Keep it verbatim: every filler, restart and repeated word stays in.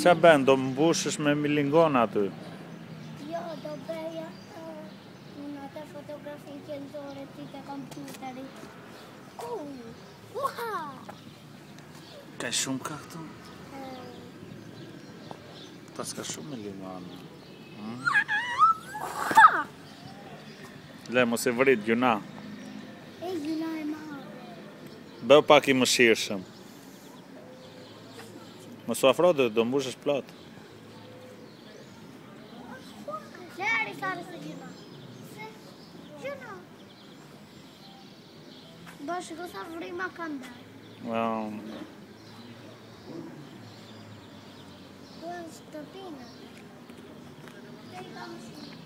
Qa ben, do mbushësh me milingona aty? Jo, do beja në atë fotografi qendrore ti te kompjuterit. Ku? Uha! Ka shumë ka këtu? Ta s'ka shumë milingona. Ha! Le, mos e vrit, gjuna. E gjuna e marë. Bëu pak i mëshirshëm. Mos u afro, do, do mbushësh plot. Lëri fare se gjuna. Se gjuna. Bashkë ko sa vrima kanë dhe. Well, Ku e shtëpinë. Te i kam shumë.